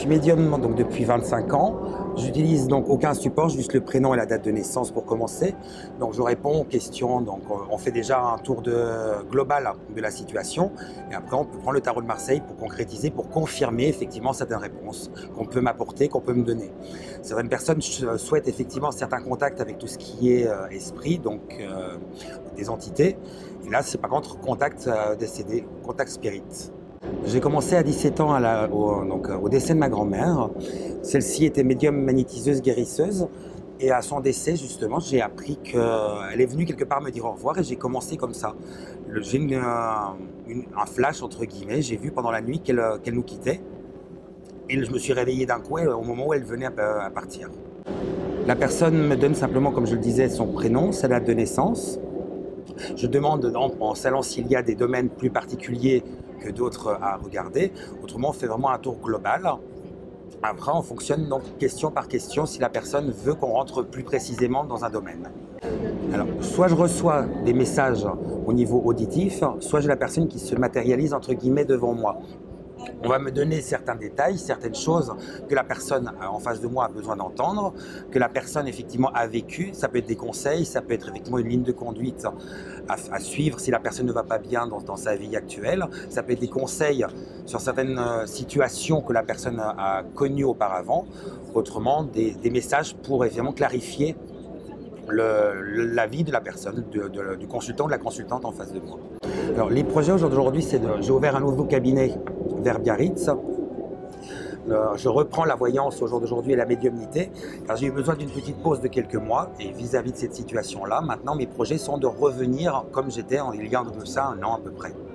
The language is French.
suis médium donc depuis 25 ans. J'utilise donc aucun support, juste le prénom et la date de naissance pour commencer. Donc je réponds aux questions, donc on fait déjà un tour global de la situation et après on peut prendre le tarot de Marseille pour concrétiser, pour confirmer effectivement certaines réponses qu'on peut m'apporter, qu'on peut me donner. Certaines personnes souhaitent effectivement certains contacts avec tout ce qui est esprit, donc des entités. Et là c'est par contre contact décédé, contact spirit. J'ai commencé à 17 ans au décès de ma grand-mère. Celle-ci était médium magnétiseuse guérisseuse et à son décès justement j'ai appris qu'elle est venue quelque part me dire au revoir et j'ai commencé comme ça. J'ai un flash entre guillemets, j'ai vu pendant la nuit qu'elle nous quittait et je me suis réveillé d'un coup au moment où elle venait à partir. La personne me donne simplement, comme je le disais, son prénom, sa date de naissance. Je demande en salant s'il y a des domaines plus particuliers que d'autres à regarder. Autrement, on fait vraiment un tour global. Après, on fonctionne donc question par question si la personne veut qu'on rentre plus précisément dans un domaine. Alors, soit je reçois des messages au niveau auditif, soit j'ai la personne qui se matérialise entre guillemets devant moi. On va me donner certains détails, certaines choses que la personne en face de moi a besoin d'entendre, que la personne effectivement a vécu. Ça peut être des conseils, ça peut être effectivement une ligne de conduite à suivre si la personne ne va pas bien dans sa vie actuelle. Ça peut être des conseils sur certaines situations que la personne a connues auparavant. Autrement, des messages pour évidemment clarifier la vie de la personne, du consultant, de la consultante en face de moi. Alors, les projets aujourd'hui, j'ai ouvert un nouveau cabinet vers Biarritz. Je reprends la voyance au jour d'aujourd'hui et la médiumnité, car j'ai eu besoin d'une petite pause de quelques mois. Et vis-à-vis de cette situation-là, maintenant, mes projets sont de revenir comme j'étais il y a de ça un an à peu près.